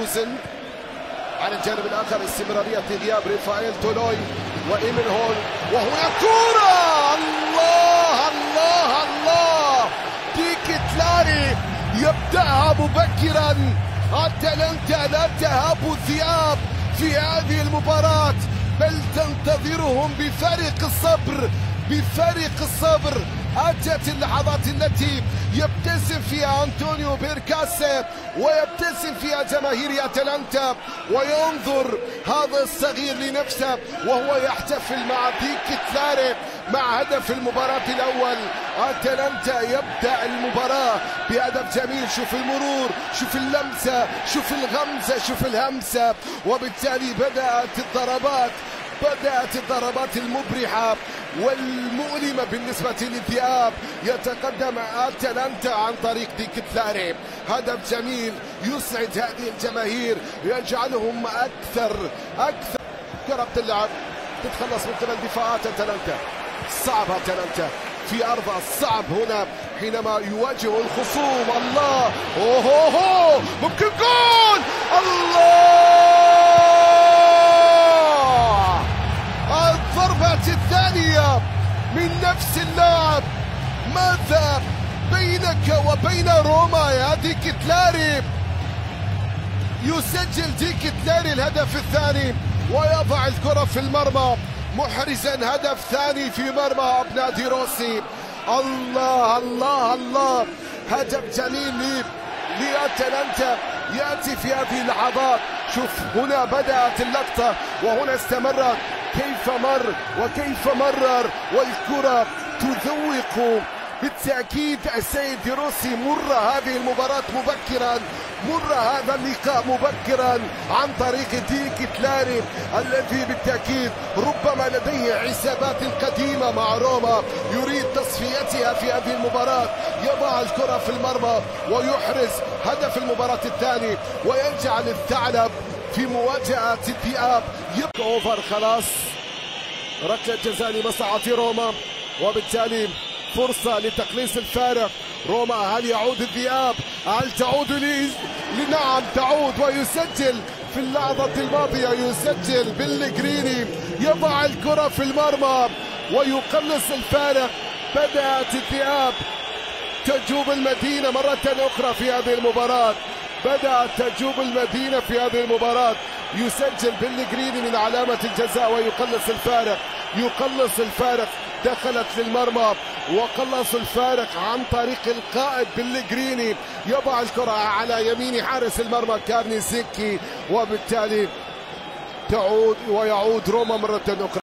ليفركوزن. على الجانب الآخر استمرارية غياب رافائيل تولوي وإيمن هول، وهنا كورة. الله الله الله، ديك تلاري يبدأها مبكرا. أتلانتا لا تهاب الذئاب في هذه المباراة، بل تنتظرهم بفارق الصبر. أتت اللحظات التي يبتسم فيها أنطونيو بيركاسي ويبتسم فيها جماهير أتلانتا، وينظر هذا الصغير لنفسه وهو يحتفل مع ديك تلاري مع هدف المباراة الأول. أتلانتا يبدأ المباراة بهدف جميل. شوف المرور، شوف اللمسة، شوف الغمزة، شوف الهمسة، وبالتالي بدأت الضربات المبرحة والمؤلمة بالنسبة للذئاب. يتقدم أتلانتا عن طريق ديك تلاري، هدف جميل يسعد هذه الجماهير، يجعلهم أكثر كرة اللعب تتخلص من ثمان دفاعات أتلانتا. صعب أتلانتا في أرضه، صعب هنا حينما يواجه الخصوم. الله، أوه ممكن جول. الله، الضربة الثانية من نفس اللاعب. ماذا بينك وبين روما يا ديك تلاري؟ يسجل ديك تلاري الهدف الثاني ويضع الكرة في المرمى، محرزا هدف ثاني في مرمى أبناء دي روسي. الله الله الله، هدف جميل لأتلانتا يأتي في هذه اللحظات. شوف هنا بدأت اللقطة وهنا استمرت، كيف مر وكيف مرر، والكرة تذوق بالتأكيد السيد دي روسي. مر هذه المباراة مبكرا، مر هذا اللقاء مبكرا عن طريق ديك تلاري الذي بالتأكيد ربما لديه حسابات قديمة مع روما، يريد تصفيتها في هذه المباراة. يضع الكرة في المرمى ويحرز هدف المباراة الثاني، ويجعل الثعلب في مواجهة الذئاب. يبقى اوفر خلاص، ركلة جزاء لمصلحة روما، وبالتالي فرصة لتقليص الفارق. روما، هل يعود الذئاب؟ هل تعود نعم تعود، ويسجل في اللحظة الماضية، يسجل بلغريني، يضع الكرة في المرمى ويقلص الفارق. بدأت الذئاب تجوب المدينة مرة أخرى في هذه المباراة، بدأت تجوب المدينة في هذه المباراة. يسجل بلغريني من علامة الجزاء ويقلص الفارق. دخلت للمرمى وقلص الفارق عن طريق القائد بلغريني، يضع الكرة على يمين حارس المرمى كارني زيكي، وبالتالي يعود روما مرة أخرى.